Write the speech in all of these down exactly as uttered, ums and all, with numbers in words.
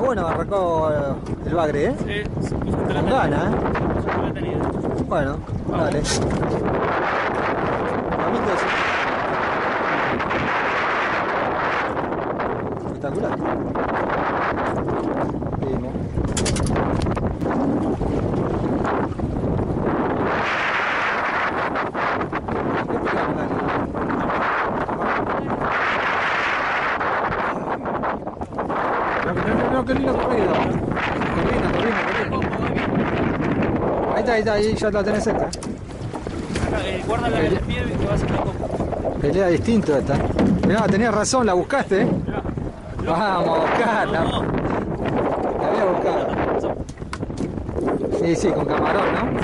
bueno, arrancó el bagre, ¿eh? Sí, se puso entre la Con gana, ¿eh? Yo no tenía. Bueno, Vamos. dale. Mamito, sí. Espectacular. Vimos. No, qué lindo corrido. Corrina, corrina, corrina. Ahí está, ahí está, ahí ya la tenés cerca. Acá, eh, guarda la del pie que va a ser una copa. Pelea distinto esta. Mirá, tenías razón, la buscaste, ¿eh? Mirá. Vamos a buscarla. No, no. La voy a buscar. Sí, sí, con camarón, ¿no?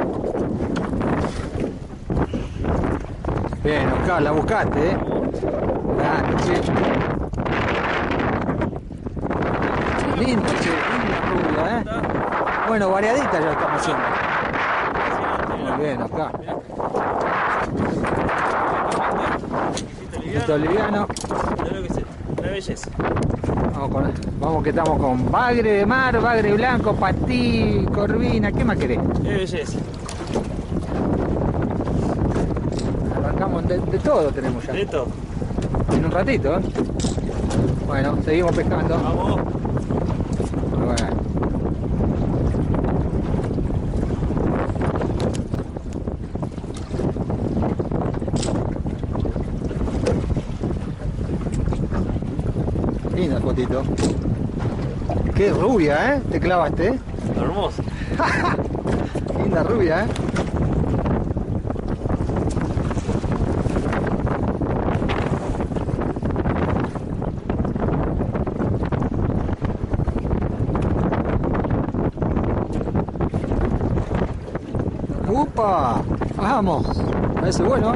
Bien, Oscar, la buscaste, ¿eh? Grande, che. Lindo, che, linda rubia, ¿eh? Bueno, variadita ya estamos haciendo. Muy bien, Oscar. Esto liviano. Creo que sí. Una belleza. Vamos, con, vamos que estamos con bagre de mar, bagre blanco, patí, corvina, ¿qué más querés? Qué belleza. Arrancamos de, de todo tenemos ya. De todo. En un ratito, ¿eh? Bueno, seguimos pescando. Vamos. Bueno. Linda fotito. Qué rubia, ¿eh? Te clavaste, ¿eh? Hermoso. Linda rubia, ¿eh? ¡Upa! ¡Vamos! Parece bueno.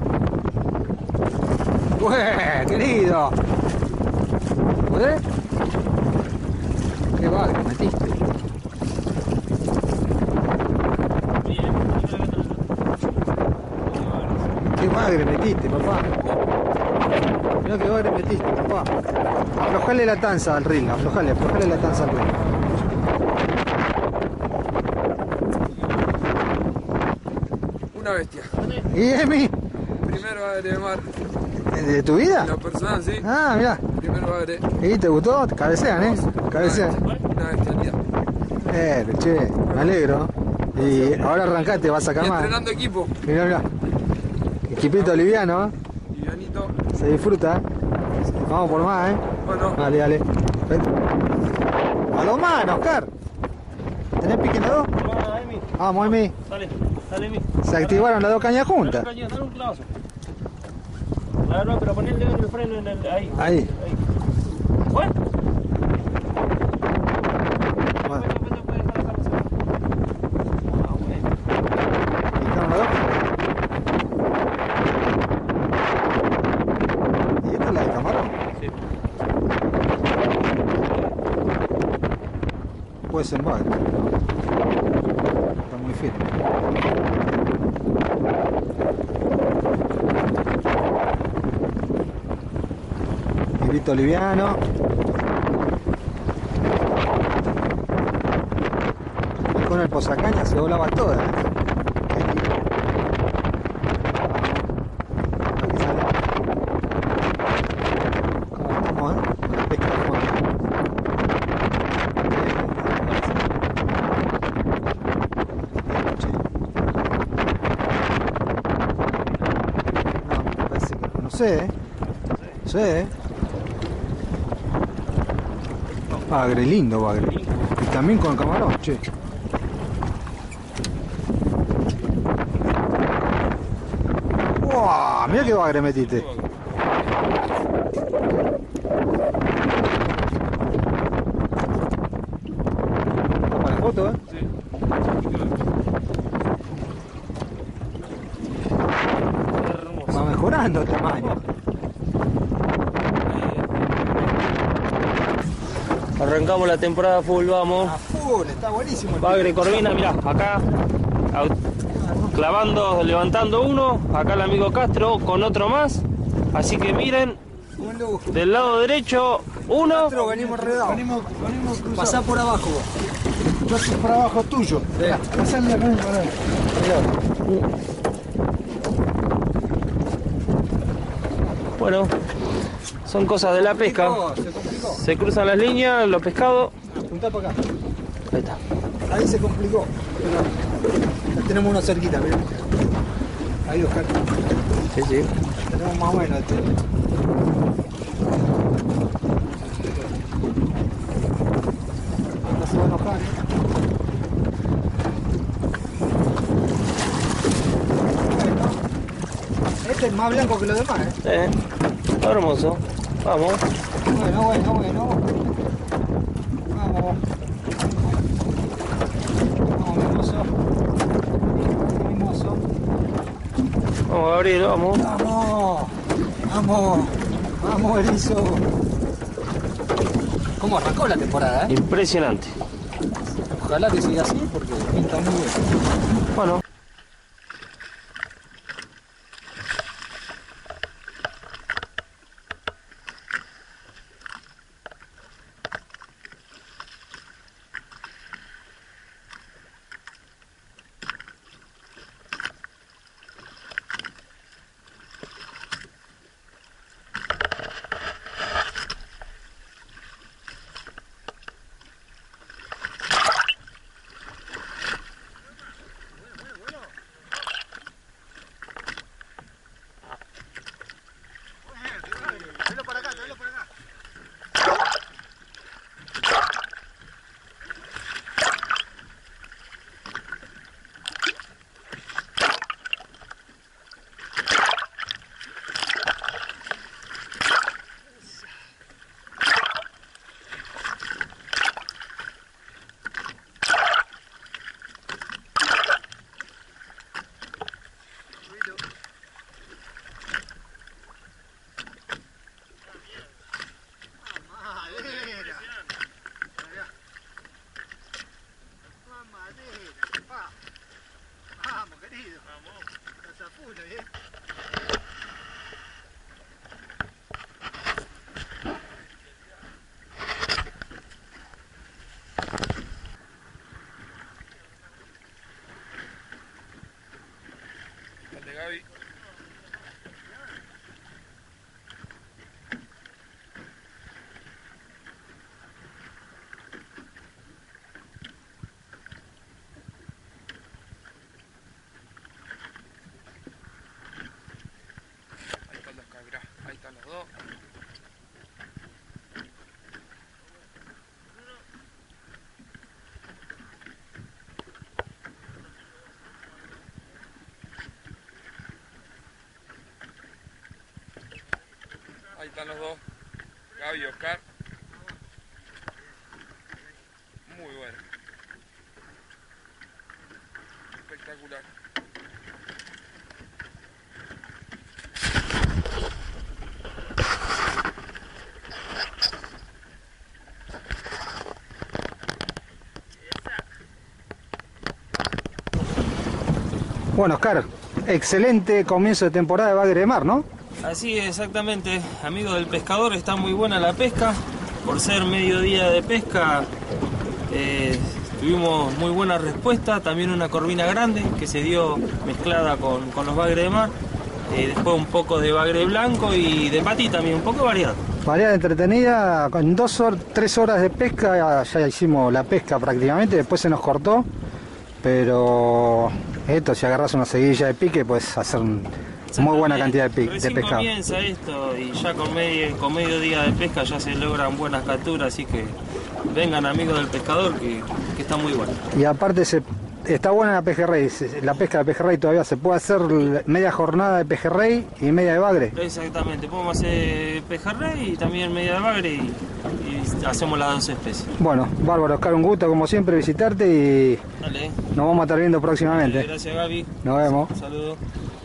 ¡Bue! ¡Querido! ¿Podés? ¡Qué bagre metiste! ¡Qué bagre metiste, papá! Mirá qué bagre metiste, papá. Aflojale la tanza al reel, aflojale, aflojale la tanza al reel. Una bestia. ¿Y Emi? Primero bagre de mar. ¿De tu vida? En lo personal, sí. Ah, mirá. Primero bagre. ¿Y te gustó? Cabecean, ¿eh? Cabecean. Una bestialidad. Eh, che, me alegro. Y ahora arrancaste, vas a Y sacar más. entrenando equipo. Mirá, mirá. Equipito liviano, ¿eh? Livianito. Se disfruta. Vamos por más, ¿eh? Bueno, Dale, dale. Ven. A los manos, Oscar. ¿Tenés pique en las dos? Vamos, Emi. Vamos, Emi. Dale, dale, Emi. Se activaron las dos cañas Dale, juntas. cañón, dale un clavazo. No, no, pero poné el dedo en el freno en el. Ahí. Ahí. Ahí. ¿Fue? Bueno, Después te puedes dejar la cabeza. Ah, bueno. ¿picaron las dos? ¿Y esta es la de camarón? Sí. Puede ser bagre. Está muy firme. Librito liviano. Y con el posacaña se volaba toda. Aquí sale. ¿Cómo estamos, eh? Con la pesca de fondo. No, parece que no sé, ¿eh? No sé, ¿eh? Bagre, lindo bagre. Y también con camarón, che. ¡Wow! Mira qué bagre metiste. Toma la foto, ¿eh? Sí. Hermoso. Va mejorando el tamaño. Arrancamos la temporada full, vamos. A full, está buenísimo. el Bagre, pico. corvina, mirá, acá au- clavando, levantando uno, acá el amigo Castro con otro más. Así que miren, Un lujo. del lado derecho Uno. Nosotros venimos enredados. Venimos, venimos cruzados. Pasá por abajo vos. Yo estoy por abajo tuyo. Mirá, pasame acá, pará. Bueno, son cosas de la pesca. Se complicó. Se cruzan las líneas, los pescados. Apuntá para acá. Ahí está. Ahí se complicó. Pero ya tenemos uno cerquita, mirá. Ahí, Oscar. Sí, sí. Tenemos más o menos este. No se va a enojar, ¿eh? Este es más blanco que los demás, ¿eh? Eh, está hermoso. Vamos. Bueno, bueno, bueno. Vamos. Vamos, mimoso. Mimoso. Vamos, Gabriel, vamos. Vamos. Vamos. Vamos, erizo. ¿Cómo arrancó la temporada, eh? Impresionante. Ojalá que siga así porque pinta muy bien. Bueno. Dale, Gaby. Ahí están los cabras, ahí están los dos. Ahí están los dos, Gaby y Oscar. Muy bueno. Espectacular. Bueno, Oscar, excelente comienzo de temporada de Bagre de Mar, ¿no? Así exactamente, amigo del pescador, está muy buena la pesca. Por ser mediodía de pesca, eh, tuvimos muy buena respuesta. También una corvina grande que se dio mezclada con, con los bagres de mar. Eh, después un poco de bagre blanco y de patí también, un poco variado. Variada entretenida, con dos horas, tres horas de pesca ya hicimos la pesca prácticamente, después se nos cortó, pero esto, si agarras una seguidilla de pique, puedes hacer un, muy buena cantidad de, pique, de Recién pescado. comienza esto y ya con medio, con medio día de pesca ya se logran buenas capturas, así que vengan amigos del pescador que, que está muy bueno. Y aparte se, está buena la pejerrey, la pesca de pejerrey todavía se puede hacer media jornada de pejerrey y media de bagre. Exactamente, podemos hacer pejerrey y también media de bagre y, y hacemos las dos especies. Bueno, bárbaro, Oscar, un gusto como siempre visitarte y Dale, nos vamos a estar viendo próximamente. gracias Gaby. Nos vemos. Saludos.